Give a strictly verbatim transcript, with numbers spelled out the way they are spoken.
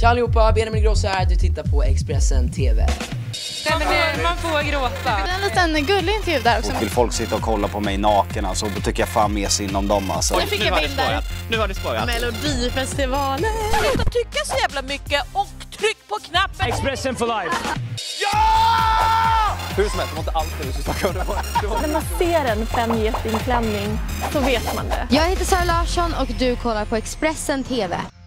Tja allihopa, Benjamin Ingrosso här, du tittar på Expressen T V. Nej, men det, man får gråta. Det är en liten gullig intervju där också. Och vill folk sitta och kolla på mig naken, alltså, då tycker jag fan mer synd om dem alltså. Nu fick jag bilder. Nu har det spårat. Melodifestivalen. Sluta tycka så jävla mycket och tryck på knappen. Expressen for life. Ja! Hur som helst, det var inte allt det du skulle snacka om. När man ser en femgetingklänning så vet man det. Jag heter Sara Larsson och du kollar på Expressen T V.